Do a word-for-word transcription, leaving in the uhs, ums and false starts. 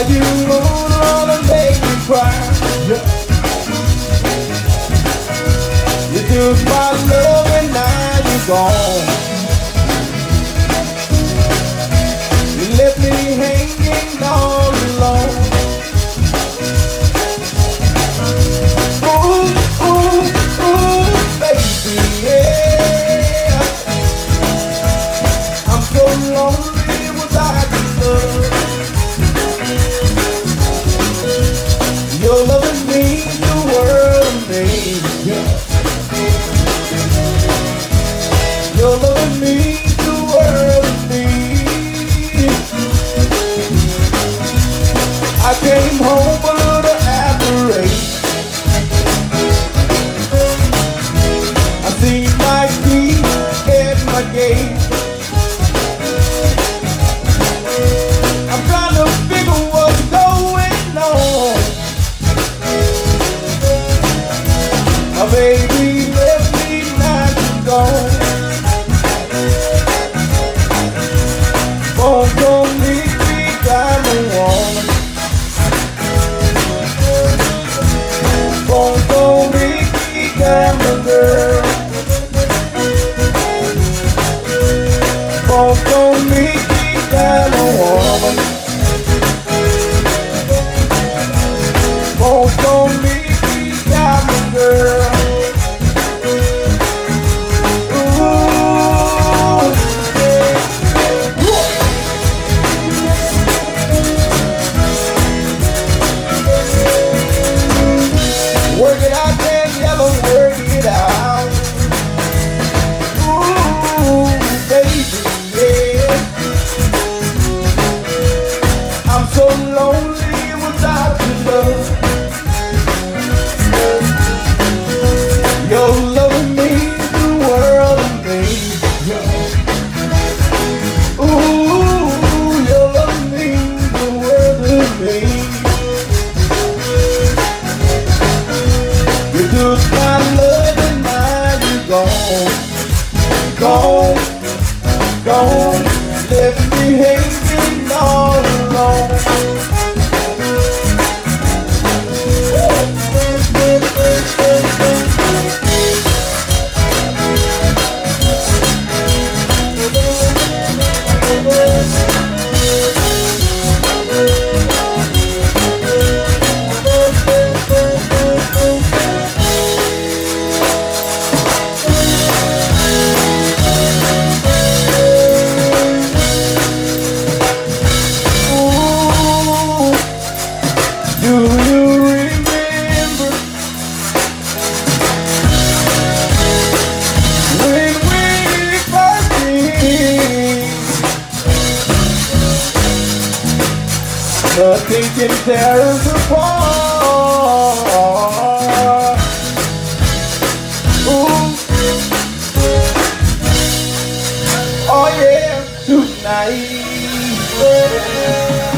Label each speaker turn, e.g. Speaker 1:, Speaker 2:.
Speaker 1: you moved on and made me cry. Yeah. You took my love and now you're gone. You left me hanging all alone. Ooh, ooh, ooh, baby, yeah. I'm so lonely without your love. Your loving means the world to me, yeah. Your loving means the world to me. I came home a little after eight. I seen my key at my gate. I'm trying to figure what's going on. My baby left me, now she's gone. Phone told me three times a woman. Phone told me three times a girl. Phone told me three times a woman. Phone told me three times a girl. Work it out, then never work it out. Ooh, baby, yeah. I'm so lonely without your love. Your love means the world to me. Yeah. Ooh, your love means the world to me. You took my love and now you're gone. Gone, gone, left me hanging all alone. Do you remember when we first met? Nothing can tear us apart. Ooh. Oh yeah, tonight.